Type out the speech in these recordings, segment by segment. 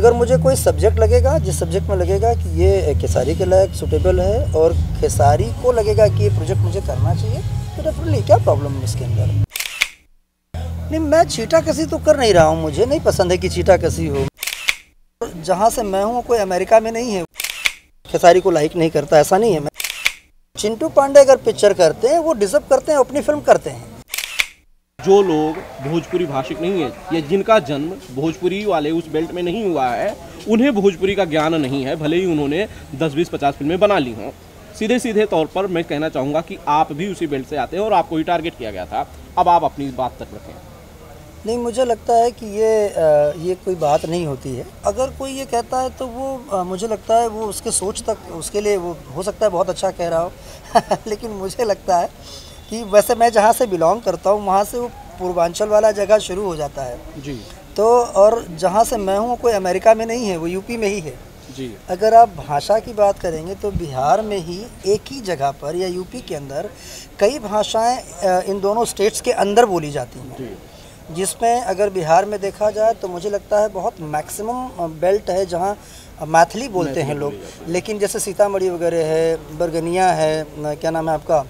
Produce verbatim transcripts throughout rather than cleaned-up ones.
अगर मुझे कोई सब्जेक्ट लगेगा, जिस सब्जेक्ट में लगेगा कि ये खेसारी के लायक सूटेबल है और खेसारी को लगेगा कि ये प्रोजेक्ट मुझे करना चाहिए, तो डेफिनेटली क्या प्रॉब्लम है इसके अंदर। नहीं, मैं छींटा-कसी तो कर नहीं रहा हूँ, मुझे नहीं पसंद है कि छींटा-कसी हो। जहाँ से मैं हूँ कोई अमेरिका में नहीं है, खेसारी को लाइक नहीं करता, ऐसा नहीं है। मैं चिंटू पांडे अगर पिक्चर करते हैं, वो डिजर्व करते हैं, अपनी फिल्म करते हैं। जो लोग भोजपुरी भाषिक नहीं है या जिनका जन्म भोजपुरी वाले उस बेल्ट में नहीं हुआ है, उन्हें भोजपुरी का ज्ञान नहीं है, भले ही उन्होंने दस बीस पचास फिल्में बना ली हों। सीधे सीधे तौर पर मैं कहना चाहूँगा कि आप भी उसी बेल्ट से आते हैं और आपको ही टारगेट किया गया था। अब आप अपनी बात तक रखें। नहीं, मुझे लगता है कि ये ये कोई बात नहीं होती है। अगर कोई ये कहता है तो वो मुझे लगता है वो उसके सोच तक, उसके लिए वो हो सकता है बहुत अच्छा कह रहा हो लेकिन मुझे लगता है कि वैसे मैं जहाँ से बिलोंग करता हूँ वहाँ से वो पूर्वांचल वाला जगह शुरू हो जाता है जी। तो और जहाँ से मैं हूँ कोई अमेरिका में नहीं है, वो यूपी में ही है जी। अगर आप भाषा की बात करेंगे तो बिहार में ही एक ही जगह पर या यूपी के अंदर कई भाषाएं इन दोनों स्टेट्स के अंदर बोली जाती हैं, जिसमें अगर बिहार में देखा जाए तो मुझे लगता है बहुत मैक्सिमम बेल्ट है जहाँ मैथिली बोलते हैं लोग। लेकिन जैसे सीतामढ़ी वगैरह है, बरगनिया है, क्या नाम है आपका,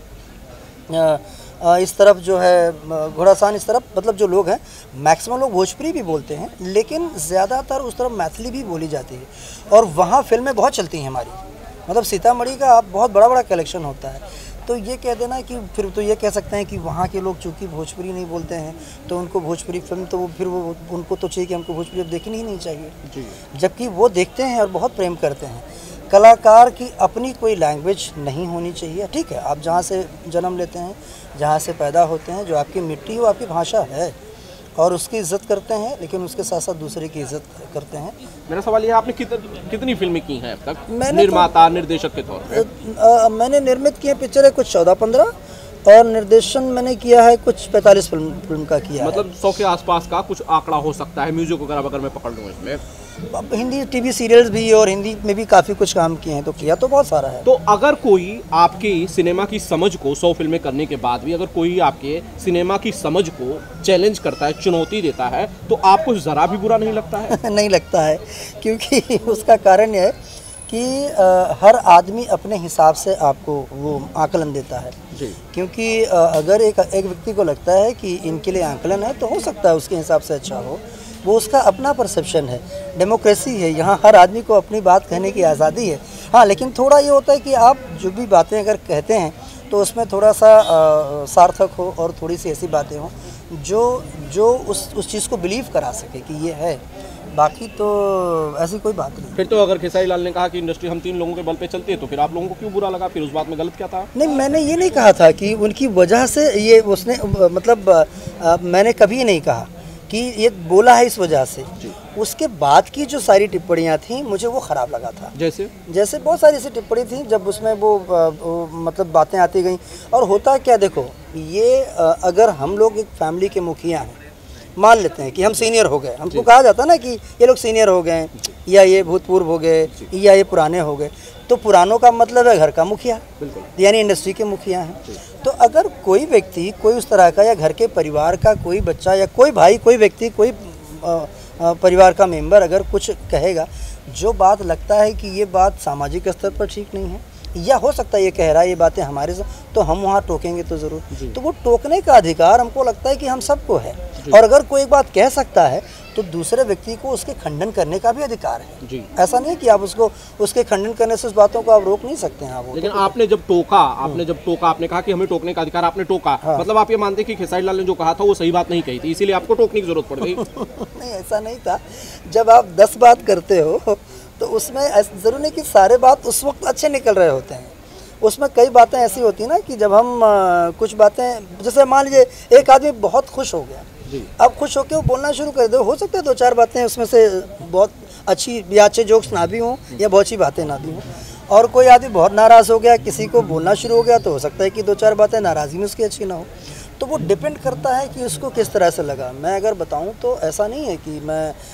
इस तरफ जो है घोड़ासान, इस तरफ मतलब जो लोग हैं मैक्सिमम लोग भोजपुरी भी बोलते हैं, लेकिन ज़्यादातर उस तरफ मैथिली भी बोली जाती है और वहाँ फिल्में बहुत चलती हैं हमारी। मतलब सीतामढ़ी का आप बहुत बड़ा बड़ा कलेक्शन होता है। तो ये कह देना कि फिर तो ये कह सकते हैं कि वहाँ के लोग चूँकि भोजपुरी नहीं बोलते हैं तो उनको भोजपुरी फिल्म तो वो फिर वो उनको तो चाहिए कि हमको भोजपुरी अब देखनी ही नहीं चाहिए जी। जबकि वो देखते हैं और बहुत प्रेम करते हैं। कलाकार की अपनी कोई लैंग्वेज नहीं होनी चाहिए। ठीक है, आप जहाँ से जन्म लेते हैं, जहाँ से पैदा होते हैं, जो आपकी मिट्टी वो आपकी भाषा है और उसकी इज्जत करते हैं, लेकिन उसके साथ साथ दूसरे की इज्जत करते हैं। मेरा सवाल ये, आपने कित, कितनी फिल्में की हैं अब तक निर्माता तो, निर्देशक के तौर पर? मैंने निर्मित किए पिक्चर है कुछ चौदह पंद्रह और निर्देशन मैंने किया है कुछ पैंतालीस फिल्म फिल्म का किया मतलब है। सौ के आसपास का कुछ आंकड़ा हो सकता है म्यूजिक वगैरह अगर मैं पकड़ लूँ इसमें। अब हिंदी टीवी सीरियल्स भी और हिंदी में भी काफ़ी कुछ काम किए हैं, तो किया तो बहुत सारा है। तो अगर कोई आपकी सिनेमा की समझ को सौ फिल्में करने के बाद भी अगर कोई आपके सिनेमा की समझ को चैलेंज करता है, चुनौती देता है, तो आपको ज़रा भी बुरा नहीं लगता है? नहीं लगता है, क्योंकि उसका कारण यह है कि आ, हर आदमी अपने हिसाब से आपको वो आकलन देता है जी। क्योंकि आ, अगर एक एक व्यक्ति को लगता है कि इनके लिए आकलन है तो हो सकता है उसके हिसाब से अच्छा हो, वो उसका अपना परसेप्शन है। डेमोक्रेसी है, यहाँ हर आदमी को अपनी बात कहने की आज़ादी है। हाँ, लेकिन थोड़ा ये होता है कि आप जो भी बातें अगर कहते हैं तो उसमें थोड़ा सा आ, सार्थक हो और थोड़ी सी ऐसी बातें हों जो जो उस उस चीज़ को बिलीव करा सके कि ये है। बाकी तो ऐसी कोई बात नहीं। फिर तो अगर खेसारी लाल ने कहा कि इंडस्ट्री हम तीन लोगों के बल पे चलती है, तो फिर आप लोगों को क्यों बुरा लगा? फिर उस बात में गलत क्या था? नहीं, मैंने ये नहीं कहा था कि उनकी वजह से ये उसने मतलब आ, मैंने कभी नहीं कहा कि ये बोला है इस वजह से। उसके बाद की जो सारी टिप्पणियाँ थी मुझे वो ख़राब लगा था। जैसे जैसे बहुत सारी ऐसी टिप्पणी थी जब उसमें वो, वो मतलब बातें आती गई। और होता क्या, देखो ये अगर हम लोग एक फैमिली के मुखिया हैं, मान लेते हैं कि हम सीनियर हो गए, हमको कहा जाता ना कि ये लोग सीनियर हो गए या ये भूतपूर्व हो गए या ये पुराने हो गए, तो पुरानों का मतलब है घर का मुखिया, यानी इंडस्ट्री के मुखिया हैं। तो अगर कोई व्यक्ति कोई उस तरह का या घर के परिवार का कोई बच्चा या कोई भाई, कोई व्यक्ति, कोई आ, आ, परिवार का मेंबर अगर कुछ कहेगा जो बात लगता है कि ये बात सामाजिक स्तर पर ठीक नहीं है या हो सकता है ये कह रहा है ये बातें हमारे साथ, तो हम वहाँ टोकेंगे तो ज़रूर। तो वो टोकने का अधिकार हमको लगता है कि हम सबको है। और अगर कोई एक बात कह सकता है तो दूसरे व्यक्ति को उसके खंडन करने का भी अधिकार है जी। ऐसा नहीं कि आप उसको उसके खंडन करने से उस बातों को आप रोक नहीं सकते हैं। आप लेकिन तो आपने जब टोका आपने जब टोका आपने कहा कि हमें टोकने का अधिकार, आपने टोका हाँ। मतलब आप ये मानते हैं कि खेसारी लाल ने जो कहा था वो सही बात नहीं कही थी, इसीलिए आपको टोकने की जरूरत पड़ गई? नहीं, ऐसा नहीं था। जब आप दस बात करते हो तो उसमें जरूर नहीं कि सारे बात उस वक्त अच्छे निकल रहे होते हैं। उसमें कई बातें ऐसी होती हैं ना कि जब हम आ, कुछ बातें, जैसे मान लीजिए एक आदमी बहुत खुश हो गया, अब खुश होकर वो बोलना शुरू कर दो, हो सकता है दो चार बातें उसमें से बहुत अच्छी या अच्छे जोक्स ना भी हों या बहुत अच्छी बातें ना भी हों। और कोई आदमी बहुत नाराज़ हो गया, किसी को बोलना शुरू हो गया, तो हो सकता है कि दो चार बातें नाराज़गी में उसकी अच्छी ना हो। तो वो डिपेंड करता है कि उसको किस तरह से लगा। मैं अगर बताऊं तो ऐसा नहीं है कि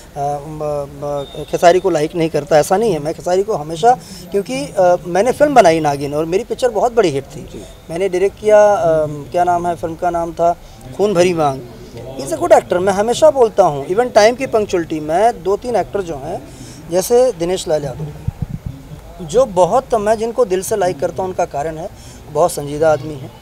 मैं खेसारी को लाइक नहीं करता, ऐसा नहीं है। मैं खेसारी को हमेशा, क्योंकि आ, मैंने फिल्म बनाई नागिन और मेरी पिक्चर बहुत बड़ी हिट थी। मैंने डायरेक्ट किया, आ, क्या नाम है फिल्म का, नाम था खून भरी मांग। इज़ अ गुड एक्टर, मैं हमेशा बोलता हूँ। इवन टाइम की पंक्चुअलिटी, मैं दो तीन एक्टर जो हैं जैसे दिनेश लाल यादव, जो बहुत, मैं जिनको दिल से लाइक करता हूँ उनका कारण है, बहुत संजीदा आदमी है।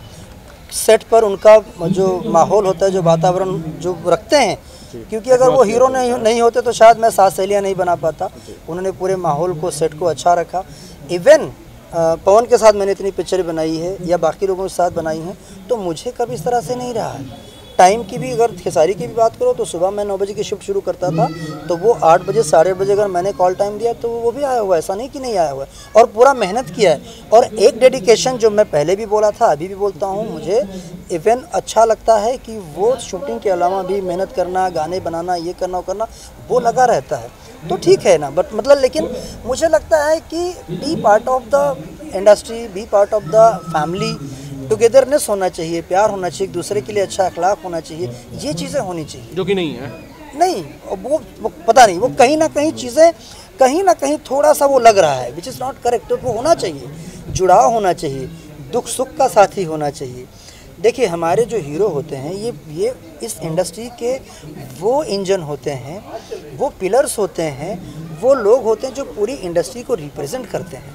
सेट पर उनका जो माहौल होता है, जो वातावरण जो रखते हैं, क्योंकि अगर वो हीरो नहीं नहीं होते तो शायद मैं सात सहेलियाँ नहीं बना पाता। उन्होंने पूरे माहौल को, सेट को अच्छा रखा। इवन पवन के साथ मैंने इतनी पिक्चरें बनाई है या बाकी लोगों के साथ बनाई हैं, तो मुझे कभी इस तरह से नहीं रहा है। टाइम की भी, अगर खेसारी की भी बात करो तो सुबह मैं नौ बजे की शिफ्ट शुरू करता था, तो वो आठ बजे साढ़े आठ बजे अगर मैंने कॉल टाइम दिया तो वो भी आया हुआ है, ऐसा नहीं कि नहीं आया हुआ है, और पूरा मेहनत किया है। और एक डेडिकेशन जो मैं पहले भी बोला था, अभी भी बोलता हूँ, मुझे इवन अच्छा लगता है कि वो शूटिंग के अलावा भी मेहनत करना, गाने बनाना, ये करना वो करना, वो लगा रहता है। तो ठीक है ना, बट मतलब लेकिन मुझे लगता है कि be part of the industry, be part of the family, togetherness होना चाहिए, प्यार होना चाहिए, एक दूसरे के लिए अच्छा अखलाक होना चाहिए, ये चीज़ें होनी चाहिए, जो कि नहीं है। नहीं वो, वो पता नहीं, वो कहीं ना कहीं चीज़ें कहीं ना कहीं थोड़ा सा वो लग रहा है, विच इज़ नॉट करेक्ट। तो वो होना चाहिए, जुड़ाव होना चाहिए, दुख सुख का साथी होना चाहिए। देखिए हमारे जो हीरो होते हैं, ये ये इस इंडस्ट्री के वो इंजन होते हैं, वो पिलर्स होते हैं, वो लोग होते हैं जो पूरी इंडस्ट्री को रिप्रेजेंट करते हैं।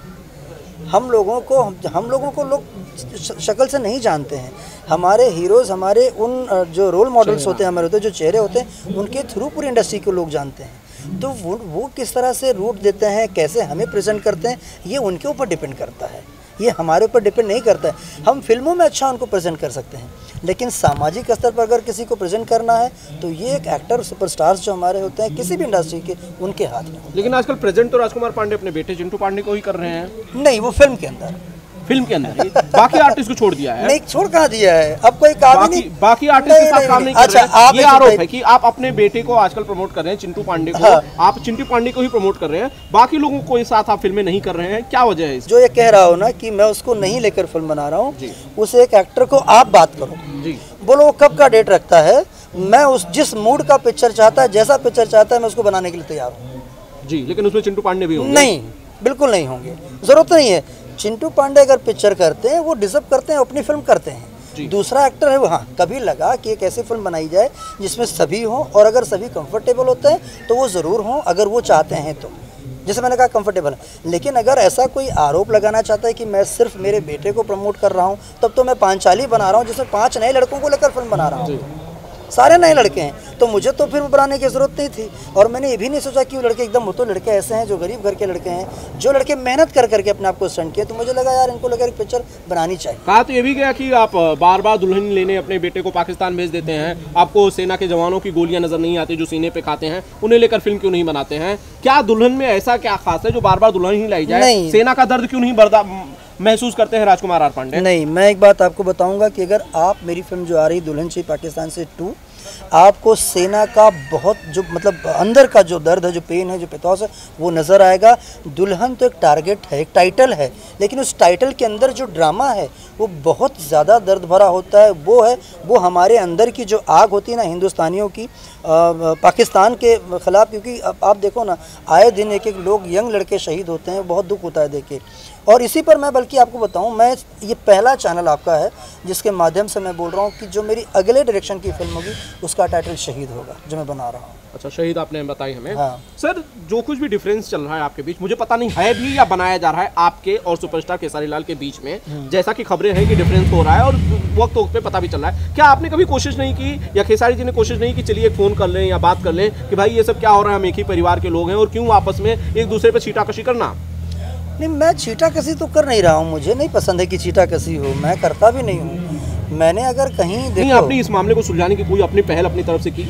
हम लोगों को हम, हम लोगों को लोग शक्ल से नहीं जानते हैं। हमारे हीरोज़, हमारे उन जो रोल मॉडल्स होते हैं, हमारे होते हैं, जो चेहरे होते हैं, उनके थ्रू पूरी इंडस्ट्री को लोग जानते हैं। तो वो वो किस तरह से रूट देते हैं, कैसे हमें प्रेजेंट करते हैं, ये उनके ऊपर डिपेंड करता है, ये हमारे ऊपर डिपेंड नहीं करता है। हम फिल्मों में अच्छा उनको प्रेजेंट कर सकते हैं, लेकिन सामाजिक स्तर पर अगर किसी को प्रेजेंट करना है तो ये एक एक्टर, सुपरस्टार्स जो हमारे होते हैं किसी भी इंडस्ट्री के, उनके हाथ में। लेकिन आजकल प्रेजेंट तो राजकुमार पांडे अपने बेटे चिंटू पांडे को ही कर रहे हैं। नहीं, वो फिल्म के अंदर, फिल्म के अंदर बाकी आर्टिस्ट को छोड़ दिया है। नहीं, छोड़ कहाँ दिया है, अब कोई काम बाकी, नहीं, बाकी आर्टिस्ट के साथ काम नहीं कर अच्छा, रहे हैं। ये आप आरोप है कि आप अपने बेटे को आजकल प्रमोट कर रहे हैं, चिंटू पांडे को। हाँ। आप चिंटू पांडे को ही प्रमोट कर रहे हैं, बाकी लोगों को ये साथ आप फिल्में नहीं कर रहे हैं, क्या वजह है इस? जो ये कह रहा हो ना कि मैं उसको नहीं लेकर फिल्म बना रहा हूँ, उस एक एक्टर को आप बात करो जी, बोलो वो कब का डेट रखता है, मैं उस जिस मूड का पिक्चर चाहता है, जैसा पिक्चर चाहता है, मैं उसको बनाने के लिए तैयार हूँ जी। लेकिन उसमें चिंटू पांडे भी होंगे? नहीं, बिल्कुल नहीं होंगे, जरूरत नहीं है। चिंटू पांडे अगर पिक्चर करते हैं, वो डिजर्व करते हैं, अपनी फिल्म करते हैं। दूसरा एक्टर है वो, हाँ कभी लगा कि एक ऐसी फिल्म बनाई जाए जिसमें सभी हों, और अगर सभी कंफर्टेबल होते हैं तो वो ज़रूर हों, अगर वो चाहते हैं तो, जैसे मैंने कहा कंफर्टेबल है। लेकिन अगर ऐसा कोई आरोप लगाना चाहता है कि मैं सिर्फ मेरे बेटे को प्रमोट कर रहा हूँ, तब तो मैं पांचाली बना रहा हूँ जिसमें पाँच नए लड़कों को लेकर फिल्म बना रहा हूँ, सारे नए लड़के हैं, तो मुझे तो फिल्म बनाने की ज़रूरत नहीं थी। और मैंने ये भी नहीं सोचा कि वो लड़के एकदम, वो तो लड़के ऐसे हैं जो गरीब घर के लड़के हैं, जो लड़के मेहनत कर करके अपने आप को स्टंट किए, तो मुझे लगा यार इनको लेकर एक पिक्चर बनानी चाहिए। कहा तो ये भी गया कि आप बार बार दुल्हन लेने अपने बेटे को पाकिस्तान भेज देते हैं, आपको सेना के जवानों की गोलियां नजर नहीं आती जो सीने पे खाते हैं, उन्हें लेकर फिल्म क्यों नहीं बनाते हैं? क्या दुल्हन में ऐसा क्या खास है जो बार बार दुल्हन ही लाई जाए? सेना का दर्द क्यों नहीं बर्दा महसूस करते हैं राजकुमार आर पांडे? नहीं, मैं एक बात आपको बताऊंगा कि अगर आप मेरी फिल्म जो आ रही दुल्हन चाहिए पाकिस्तान से टू, आपको सेना का बहुत जो मतलब अंदर का जो दर्द है, जो पेन है, जो पैथोस है, वो नज़र आएगा। दुल्हन तो एक टारगेट है, एक टाइटल है, लेकिन उस टाइटल के अंदर जो ड्रामा है वो बहुत ज़्यादा दर्द भरा होता है। वो है वो हमारे अंदर की जो आग होती है ना हिंदुस्तानियों की, आ, पाकिस्तान के ख़िलाफ़, क्योंकि अब आप देखो ना, आए दिन एक एक लोग, यंग लड़के शहीद होते हैं, बहुत दुख होता है देख के। और इसी पर मैं बल्कि आपको बताऊं, मैं ये पहला चैनल आपका है जिसके माध्यम से मैं बोल रहा हूं कि जो मेरी अगले डायरेक्शन की फिल्म होगी उसका टाइटल शहीद होगा, जो मैं बना रहा हूं। अच्छा, शहीद आपने बताई हमें। हाँ। सर, जो कुछ भी डिफरेंस चल रहा है आपके बीच, मुझे पता नहीं है भी या बनाया जा रहा है आपके और सुपरस्टार खेसारी लाल के बीच में, जैसा कि खबरें हैं कि डिफरेंस हो रहा है और वक्त वक्त पे पता भी चल रहा है, क्या आपने कभी कोशिश नहीं की या खेसारी जी ने कोशिश नहीं की, चलिए फ़ोन कर लें या बात कर लें कि भाई ये सब क्या हो रहा है, हम एक ही परिवार के लोग हैं और क्यों आपस में एक दूसरे पर छीटाकशी करना? नहीं, मैं छीटा कसी तो कर नहीं रहा हूँ, मुझे नहीं पसंद है कि छीटा कसी हो, मैं करता भी नहीं हूँ। मैंने अगर कहीं देखो, आपने इस मामले को सुलझाने की कोई अपनी पहल अपनी तरफ से की?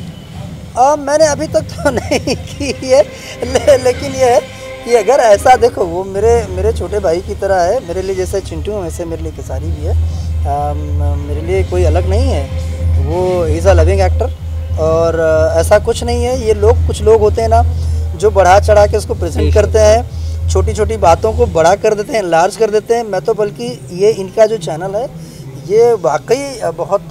आ, मैंने अभी तक तो नहीं की है, ले, लेकिन ये है कि अगर ऐसा देखो, वो मेरे मेरे छोटे भाई की तरह है, मेरे लिए जैसे चिंटू है वैसे मेरे लिए खेसारी भी है। आ, मेरे लिए कोई अलग नहीं है, वो इज़ अ लविंग एक्टर, और आ, ऐसा कुछ नहीं है। ये लोग, कुछ लोग होते हैं ना जो बढ़ा चढ़ा के उसको प्रेजेंट करते हैं, छोटी छोटी बातों को बड़ा कर देते हैं, लार्ज कर देते हैं। मैं तो बल्कि ये इनका जो चैनल है ये वाकई बहुत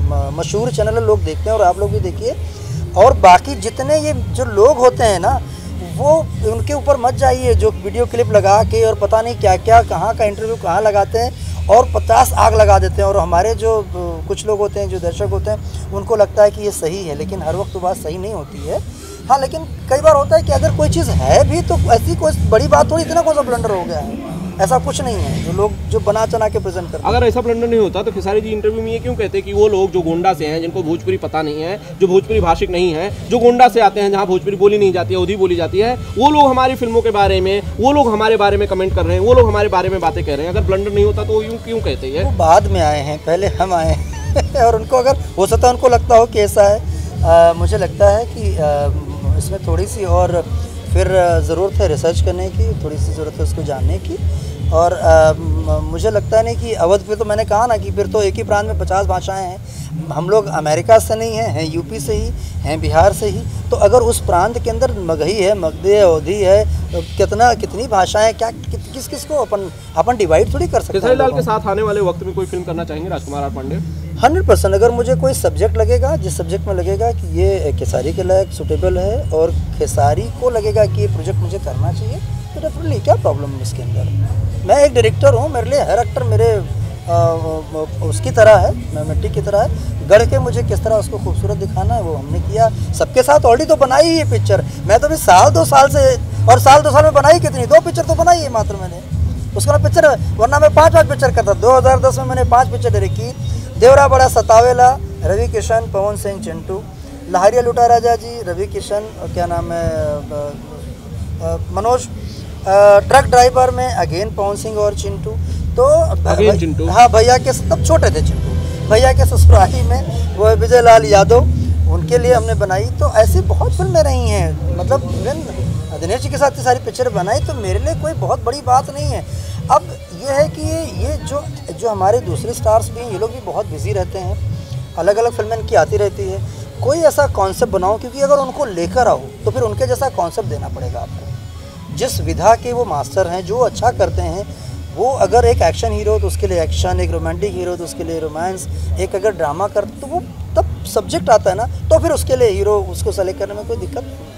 मशहूर चैनल है, लोग देखते हैं और आप लोग भी देखिए। और बाकी जितने ये जो लोग होते हैं ना, वो उनके ऊपर मत जाइए, जो वीडियो क्लिप लगा के और पता नहीं क्या क्या, कहाँ का इंटरव्यू कहाँ लगाते हैं और पचास आग लगा देते हैं। और हमारे जो कुछ लोग होते हैं, जो दर्शक होते हैं, उनको लगता है कि ये सही है, लेकिन हर वक्त तो बात सही नहीं होती है। हाँ, लेकिन कई बार होता है कि अगर कोई चीज़ है भी तो ऐसी कोई बड़ी बात थोड़ी, इतना कौन सा ब्लंडर हो गया है, ऐसा कुछ नहीं है जो लोग जो बना चना के प्रेजेंट करते हैं। अगर ऐसा ब्लंडर नहीं होता तो खेसारी जी इंटरव्यू में ये क्यों कहते कि वो लोग जो गोंडा से हैं, जिनको भोजपुरी पता नहीं है, जो भोजपुरी भाषिक नहीं है, जो गोंडा से आते हैं जहाँ भोजपुरी बोली नहीं जाती है, उधी बोली जाती है, वो लोग हमारी फिल्मों के बारे में, वो लोग हमारे बारे में कमेंट कर रहे हैं, वो लोग हमारे बारे में बातें कह रहे हैं। अगर ब्लंडर नहीं होता तो वो यूँ क्यों कहते हैं? वो बाद में आए हैं, पहले हम आए हैं और उनको अगर हो सकता है उनको लगता हो कि ऐसा है, आ, मुझे लगता है कि आ, इसमें थोड़ी सी और फिर ज़रूरत है रिसर्च करने की, थोड़ी सी ज़रूरत है उसको जानने की। और आ, मुझे लगता है नहीं कि अवध पे, तो मैंने कहा ना कि फिर तो एक ही प्रांत में पचास भाषाएं हैं। हम लोग अमेरिका से नहीं हैं, हैं यूपी से ही, हैं बिहार से ही। तो अगर उस प्रांत के अंदर मगही है, मगधी है, अवधी है, तो कितना कितनी भाषाएं, क्या कि, किस किस को अपन अपन डिवाइड थोड़ी कर सकते हैं। खेसारी लाल के साथ आने वाले वक्त में कोई फिल्म करना चाहेंगे Rajkumar R Pandey? Hundred percent. अगर मुझे कोई सब्जेक्ट लगेगा, जिस सब्जेक्ट में लगेगा कि ये खेसारी के लायक सूटेबल है और खेसारी को लगेगा कि ये प्रोजेक्ट मुझे करना चाहिए, तो डेफिनेटली क्या प्रॉब्लम है इसके अंदर। मैं एक डायरेक्टर हूँ, मेरे लिए हर एक्टर मेरे आ, उसकी तरह है, मैं मिट्टी की तरह है। गढ़ के मुझे किस तरह उसको खूबसूरत दिखाना है वो हमने किया। सबके साथ ऑलरेडी तो बनाई ही ये पिक्चर। मैं तो अभी साल दो साल से, और साल दो साल में बनाई कितनी, दो पिक्चर तो बनाई है मात्र मैंने। उसका पिक्चर, वरना मैं पाँच पाँच पिक्चर करता। दो हज़ार दस में मैंने पाँच पिक्चर डायरेक्ट की। देवरा बड़ा सतावेला, रवि किशन, पवन सिंह, चिंटू। लहरिया लुटा राजा जी, रवि किशन, क्या नाम है, मनोज। ट्रक ड्राइवर में अगेन पवन सिंह और चिंटू। तो अगेन चिंटू, हाँ, भैया के तब छोटे थे चिंटू। भैया के ससुराली में वो विजय लाल यादव, उनके लिए हमने बनाई। तो ऐसी बहुत फिल्में रही हैं, मतलब इवन दिनेश जी के साथ ये सारी पिक्चर बनाई, तो मेरे लिए कोई बहुत बड़ी बात नहीं है। अब ये है कि ये जो जो हमारे दूसरे स्टार्स भी हैं, ये लोग भी बहुत बिजी रहते हैं, अलग अलग फिल्में इनकी आती रहती है। कोई ऐसा कॉन्सेप्ट बनाओ, क्योंकि अगर उनको लेकर आओ तो फिर उनके जैसा कॉन्सेप्ट देना पड़ेगा आपको। जिस विधा के वो मास्टर हैं, जो अच्छा करते हैं, वो अगर एक एक्शन हीरो तो उसके लिए एक्शन, एक रोमांटिक हीरो तो उसके लिए रोमांस, एक अगर ड्रामा कर तो वो तब सब्जेक्ट आता है ना, तो फिर उसके लिए हीरो उसको सेलेक्ट करने में कोई दिक्कत